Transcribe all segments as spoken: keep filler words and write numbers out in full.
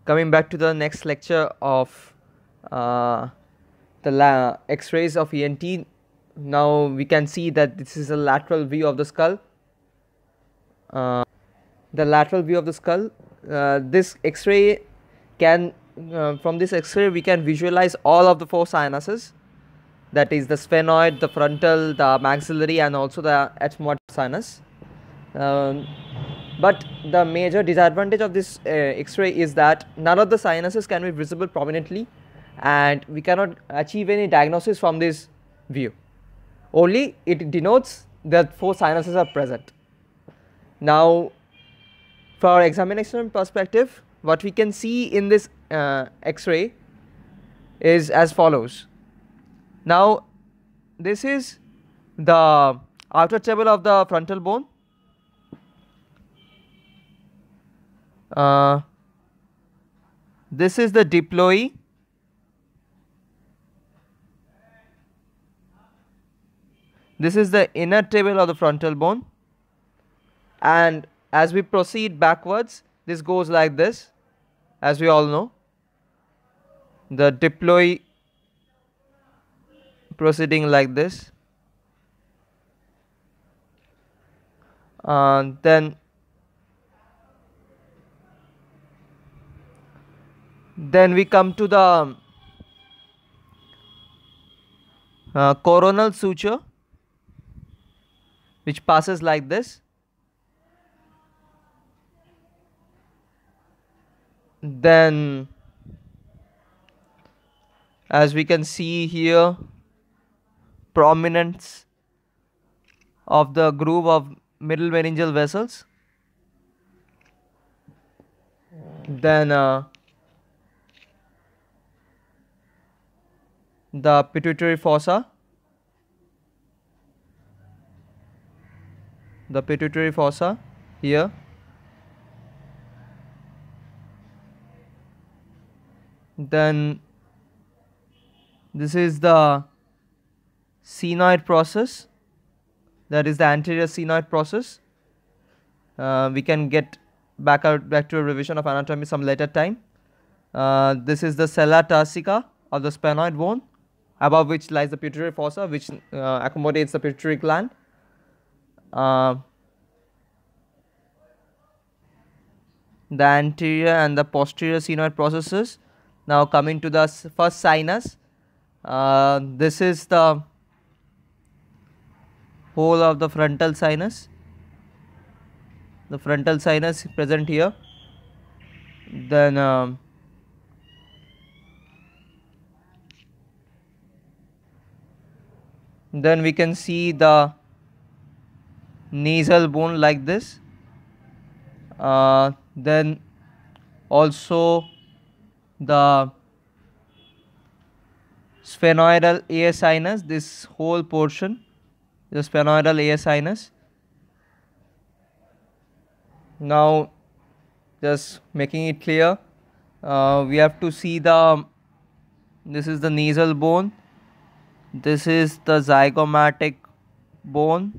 coming back to the next lecture of uh, the la X-rays of E N T. Now we can see that this is a lateral view of the skull. Uh, the lateral view of the skull. Uh, this X-ray can, uh, from this X-ray we can visualize all of the four sinuses. That is the sphenoid, the frontal, the maxillary, and also the ethmoid sinus. Um, but the major disadvantage of this uh, X-ray is that none of the sinuses can be visible prominently, and we cannot achieve any diagnosis from this view. Only it denotes that four sinuses are present. Now, for examination perspective, what we can see in this uh, X-ray is as follows. Now, this is the outer table of the frontal bone. Uh, this is the diploe. This is the inner table of the frontal bone, and as we proceed backwards, this goes like this, as we all know. The diploe proceeding like this, uh, then then we come to the uh, coronal suture, which passes like this. Then, as we can see here, prominence of the groove of middle meningeal vessels. Then uh, the pituitary fossa, the pituitary fossa here. Then this is the sphenoid process, that is the anterior sphenoid process. Uh, we can get back out back to a revision of anatomy some later time. Uh, this is the sella turcica of the sphenoid bone, above which lies the pituitary fossa, which uh, accommodates the pituitary gland. Uh, the anterior and the posterior sphenoid processes. Now coming to the first sinus. Uh, this is the whole of the frontal sinus. The frontal sinus present here. Then um, then we can see the nasal bone like this. Uh, then also the sphenoidal A S sinus, this whole portion, the sphenoidal A S sinus. Now, just making it clear, uh, we have to see the, this is the nasal bone, this is the zygomatic bone,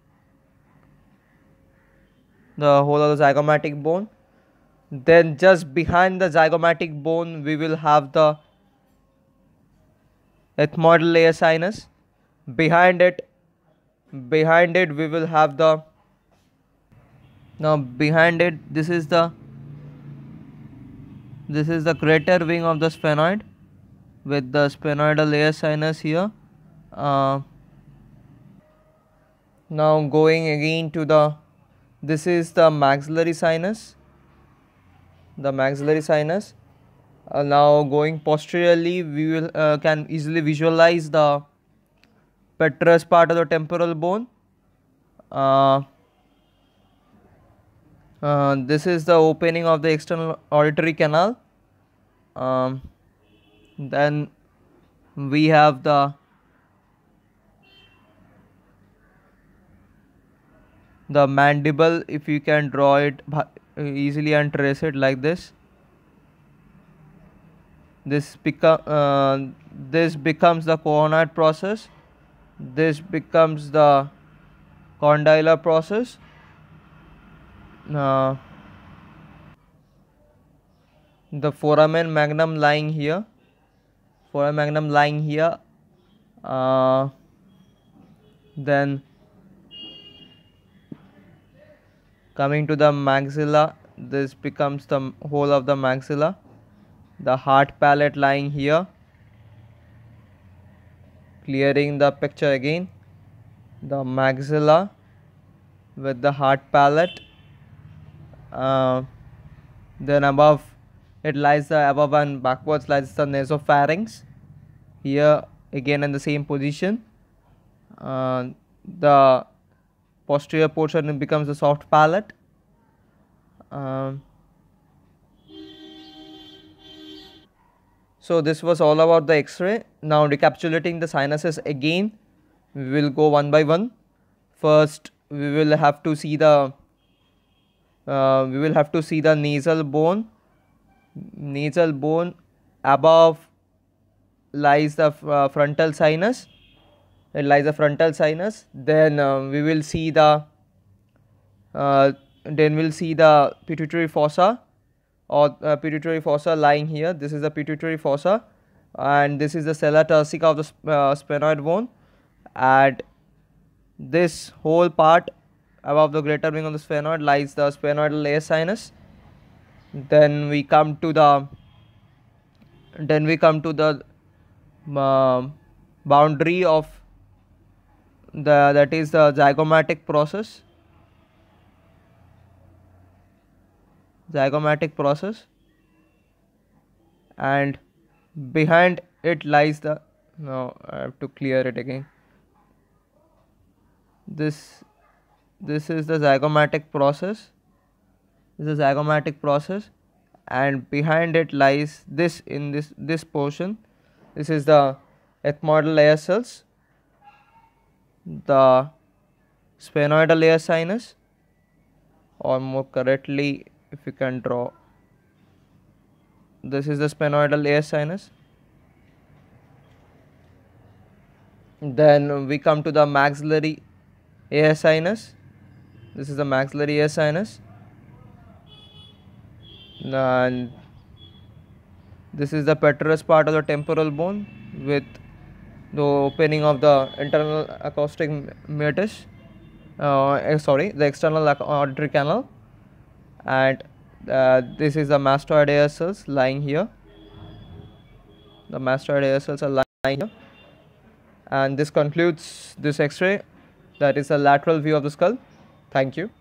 the whole of the zygomatic bone. Then just behind the zygomatic bone we will have the ethmoidal A S sinus. Behind it, behind it we will have the, now behind it, this is the, this is the crater wing of the sphenoid with the sphenoidal A S sinus here. Uh, now going again to the, this is the maxillary sinus, the maxillary sinus. Uh, now going posteriorly, we will uh, can easily visualize the petrous part of the temporal bone. Uh, uh, this is the opening of the external auditory canal. Um, then we have the the mandible, if you can draw it easily and trace it like this. This become uh, this becomes the coronoid process. This becomes the condylar process. Uh, the foramen magnum lying here, foramen magnum lying here, uh, then coming to the maxilla, this becomes the whole of the maxilla, the hard palate lying here, clearing the picture again, the maxilla with the hard palate, uh, then above it lies the above and backwards lies the nasopharynx, here again in the same position, uh, the posterior portion becomes the soft palate. Um, so this was all about the X-ray. Now recapitulating the sinuses again, we will go one by one. First we will have to see the uh, we will have to see the nasal bone. Nasal bone above lies the uh, frontal sinus. It lies the frontal sinus. Then uh, we will see the uh, then we'll see the pituitary fossa, or uh, pituitary fossa lying here. This is the pituitary fossa, and this is the sella turcica of the sp uh, sphenoid bone. And this whole part above the greater wing of the sphenoid lies the sphenoidal air sinus. Then we come to the then we come to the uh, boundary of the that is the zygomatic process. Zygomatic process, and behind it lies the no I have to clear it again. This this is the zygomatic process. This is the zygomatic process, and behind it lies this in this this portion. This is the ethmoidal air cells, the sphenoidal air sinus, or more correctly, if you can draw, this is the sphenoidal air sinus. Then we come to the maxillary air sinus. This is the maxillary air sinus, and this is the petrous part of the temporal bone with the opening of the internal acoustic meatus, uh, sorry the external auditory canal. And uh, this is the mastoid air cells lying here. The mastoid air cells are lying here, and this concludes this X-ray. That is a lateral view of the skull. Thank you.